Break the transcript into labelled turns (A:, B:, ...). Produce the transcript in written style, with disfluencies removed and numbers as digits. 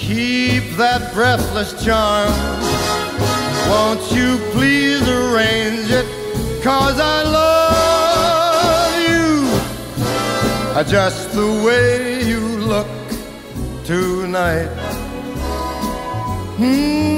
A: keep that breathless charm. Won't you please arrange it, 'cause I love you just the way you look tonight.